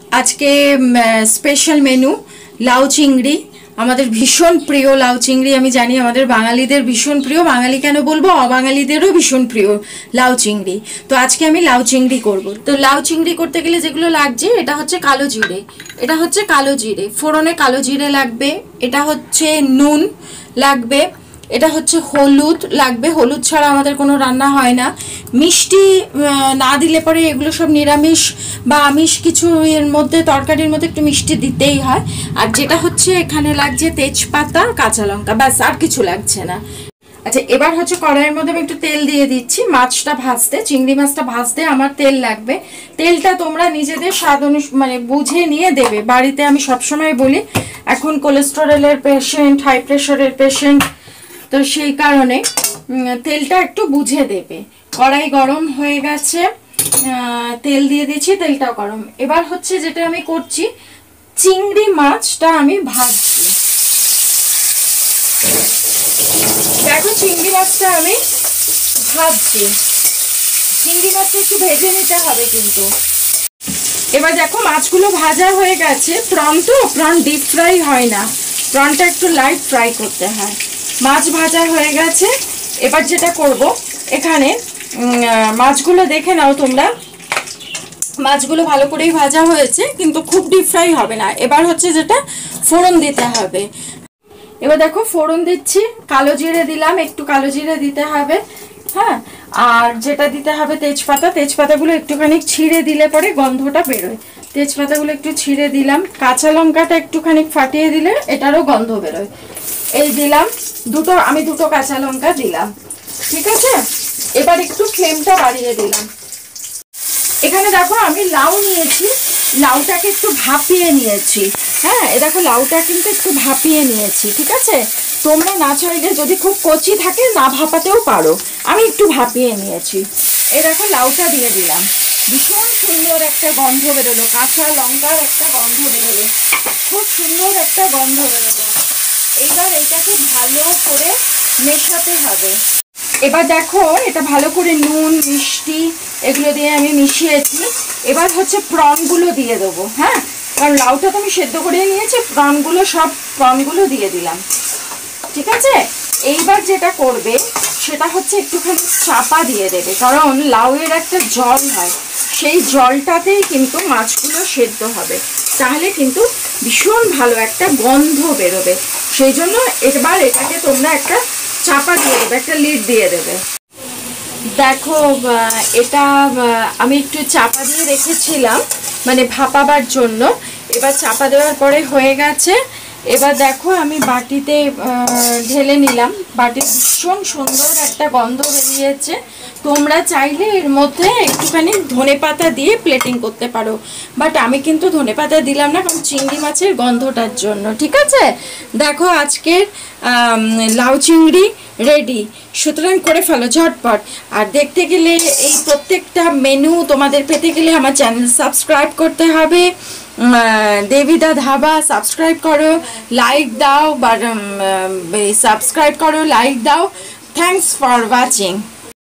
আজকে special menu লাউ চিংড়ি। আমাদের ভীষণ প্রিয় লাউ চিংড়ি, আমি জানি আমাদের বাঙালিদের ভীষণ প্রিয়, বাঙালি কেন বলবো, অবাঙালিদেরও ভীষণ প্রিয় লাউ চিংড়ি। তো আজকে আমি লাউ চিংড়ি করব। তো লাউ চিংড়ি করতে গেলে যেগুলো লাগছে, এটা হচ্ছে কালো জিরে, এটা হচ্ছে কালো জিরে ফোড়নে কালো জিরে লাগবে, এটা হচ্ছে নুন লাগবে, এটা হচ্ছে হলুদ লাগবে, হলুদ ছাড়া আমাদের কোনো রান্না হয় না। মিষ্টি না দিলে পরে এগুলো সব নিরামিষ বা আমিষ কিছু এর মধ্যে তরকারির মধ্যে একটু মিষ্টি দিতেই হয়। আর যেটা হচ্ছে এখানে লাগছে তেজপাতা, কাঁচা লঙ্কা, ব্যাস আর কিছু লাগছে না। আচ্ছা, এবার হচ্ছে কড়াইয়ের মধ্যে আমি একটু তেল দিয়ে দিচ্ছি। মাছটা ভাজতে, চিংড়ি মাছটা ভাজতে আমার তেল লাগবে। তেলটা তোমরা নিজেদের স্বাদ মানে বুঝে নিয়ে দেবে। বাড়িতে আমি সবসময় বলি, এখন কোলেস্টেরলের পেশেন্ট, হাই প্রেশারের পেশেন্ট, তো সেই কারণে তেলটা একটু বুঝে দেবে। কড়াই গরম হয়ে গেছে, তেল দিয়ে দিচ্ছি, তেলটাও গরম। এবার হচ্ছে যেটা আমি করছি, চিংড়ি মাছটা আমি ভাজছি। দেখো চিংড়ি মাছটা আমি ভাজছি, চিংড়ি মাছটা একটু ভেজে নিতে হবে কিন্তু। এবার দেখো মাছগুলো ভাজা হয়ে গেছে। প্রন তো, প্রন ডিপ ফ্রাই হয় না, প্রনটা একটু লাইট ফ্রাই করতে হয়। মাছ ভাজা হয়ে গেছে। এবার যেটা করব, এখানে মাছগুলো দেখে নাও তোমরা, মাছগুলো ভালো করেই ভাজা হয়েছে কিন্তু খুব ডিপ ফ্রাই হবে না। এবার হচ্ছে যেটা ফোড়ন দিতে হবে। এবার দেখো ফোড়ন দিচ্ছি, কালো জিরে দিলাম, একটু কালো জিরে দিতে হবে, হ্যাঁ। আর যেটা দিতে হবে তেজপাতা, তেজপাতাগুলো একটুখানি ছিঁড়ে দিলে পরে গন্ধটা বেরোয়, তেজপাতাগুলো একটু ছিঁড়ে দিলাম। কাঁচা লঙ্কাটা একটুখানি ফাটিয়ে দিলে এটারও গন্ধ বেরোয়। এই দিলাম দুটো, আমি দুটো কাঁচা লঙ্কা দিলাম, ঠিক আছে। এবার একটু ফ্লেমটা বাড়িয়ে দিলাম। এখানে দেখো আমি লাউ নিয়েছি, লাউটাকে একটু ভাপিয়ে নিয়েছি, হ্যাঁ। এ দেখো লাউটা কিন্তু একটু ভাপিয়ে নিয়েছি, ঠিক আছে। তোমরা না চাইলে যদি খুব কচি থাকে না ভাপাতেও পারো, আমি একটু ভাপিয়ে নিয়েছি। এই দেখো লাউটা দিয়ে দিলাম, ভীষণ সুন্দর একটা গন্ধ বেরোলো, কাঁচা লঙ্কার একটা গন্ধ বেরোলো, খুব সুন্দর একটা গন্ধ বেরোলো। এইবার এইটাকে ভালো করে মেশাতে হবে। এবার দেখো এটা ভালো করে নুন মিষ্টি এগুলো দিয়ে আমি মিশিয়েছি। এবার হচ্ছে প্রনগুলো দিয়ে দেবো, হ্যাঁ, কারণ লাউটা তো আমি সেদ্ধ করে নিয়েছি। প্রনগুলো, সব প্রনগুলো দিয়ে দিলাম, ঠিক আছে। এইবার যেটা করবে সেটা হচ্ছে একটুখানি চাপা দিয়ে দেবে, কারণ লাউয়ের একটা জল হয়, সেই জলটাতেই কিন্তু মাছগুলো সেদ্ধ হবে, তাহলে কিন্তু ভীষণ ভালো একটা গন্ধ বেরোবে। সেই জন্য এবার এটাকে তোমরা একটা চাপা দিয়ে দেবে, একটা লিড দিয়ে দেবে। দেখো এটা আমি একটু চাপা দিয়ে রেখেছিলাম মানে ভাপাবার জন্য। এবার চাপা দেওয়ার পরে হয়ে গেছে। এবার দেখো আমি বাটিতে ঢেলে নিলাম, বাটির ভীষণ সুন্দর একটা গন্ধ বেরিয়েছে। তোমরা চাইলে এর মধ্যে একটুখানি ধনেপাতা দিয়ে প্লেটিং করতে পারো, বাট আমি কিন্তু ধনেপাতা দিলাম না, কারণ চিংড়ি মাছের গন্ধটার জন্য, ঠিক আছে। দেখো আজকের লাউ চিংড়ি রেডি, সুতরাং করে ফেলো ঝটপট। আর দেখতে গেলে এই প্রত্যেকটা মেনু তোমাদের পেতে গেলে আমার চ্যানেল সাবস্ক্রাইব করতে হবে, দেবিদা ধাবা সাবস্ক্রাইব করো, লাইক দাও, বা সাবস্ক্রাইব করো, লাইক দাও। Thanks for watching.